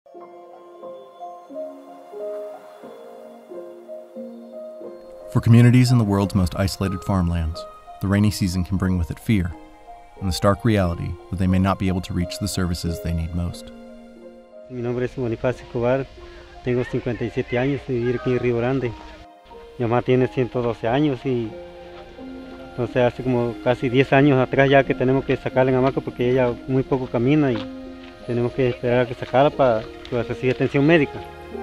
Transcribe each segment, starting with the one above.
For communities in the world's most isolated farmlands, the rainy season can bring with it fear and the stark reality that they may not be able to reach the services they need most. Mi nombre es Bonifacio Escobar, tengo 57 años y vivo aquí en Río Grande. Mi mamá tiene 112 años y entonces hace como casi 10 años atrás ya que tenemos que sacarla en hamaca porque ella muy poco camina y tenemos que esperar a que sacarla para que reciba atención médica.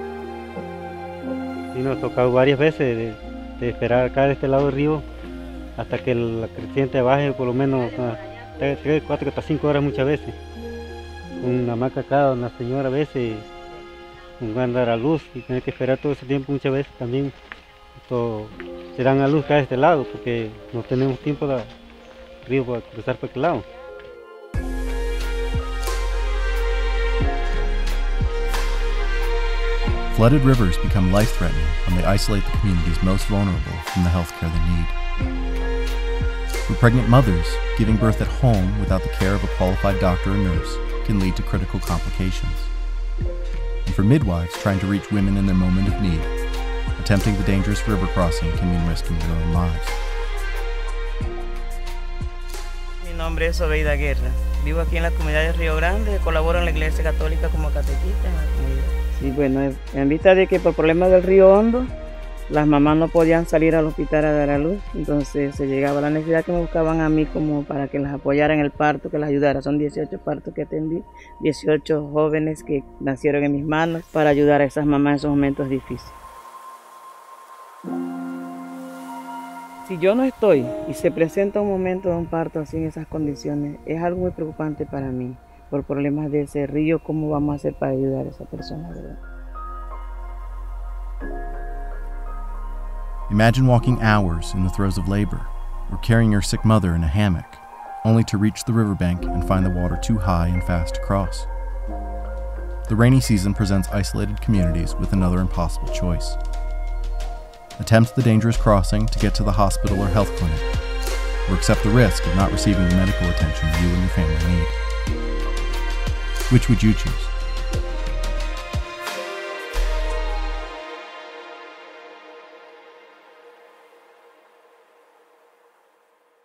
Y nos ha tocado varias veces de esperar acá de este lado del río hasta que la creciente baje por lo menos 3, 4, hasta 5 horas muchas veces. Una hamaca acá, una señora a veces va a dar a luz y tiene que esperar todo ese tiempo muchas veces también. Se dan a luz acá de este lado porque no tenemos tiempo de río para cruzar por aquel lado. Flooded rivers become life-threatening when they isolate the communities most vulnerable from the health care they need. For pregnant mothers, giving birth at home without the care of a qualified doctor or nurse can lead to critical complications. And for midwives trying to reach women in their moment of need, attempting the dangerous river crossing can mean risking their own lives. Mi nombre es Obeida Guerra. Vivo aquí en la comunidad de Río Grande, colaboro en la Iglesia Católica como catequista en la comunidad. Sí, bueno, en vista de que por problemas del río Hondo, las mamás no podían salir al hospital a dar a luz, entonces se llegaba a la necesidad que me buscaban a mí como para que las apoyara en el parto, que las ayudara. Son 18 partos que atendí, 18 jóvenes que nacieron en mis manos para ayudar a esas mamás en esos momentos difíciles. Si yo no estoy y se presenta un momento de un parto así en esas condiciones, es algo muy preocupante para mí. Por problemas de ese río, ¿cómo vamos a hacer para ayudar a esa persona, verdad? Imagine walking hours in the throes of labor, or carrying your sick mother in a hammock, only to reach the riverbank and find the water too high and fast to cross. The rainy season presents isolated communities with another impossible choice. Attempt the dangerous crossing to get to the hospital or health clinic, or accept the risk of not receiving the medical attention you and your family need. Which would you choose?